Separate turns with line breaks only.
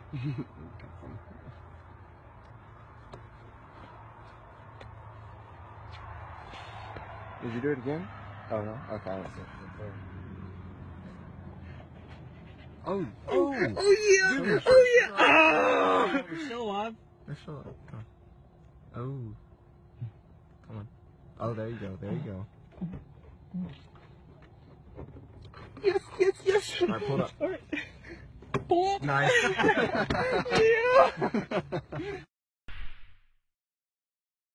Did you do it again? Oh no? Okay, I see. Oh! Oh! Oh yeah! Oh yeah! Oh!
We're still alive.
We're still alive. Oh. Come on. Oh, there you go. There you go. Yes, yes, yes! Alright, pull it up.
Alright.
Nice.
Yeah!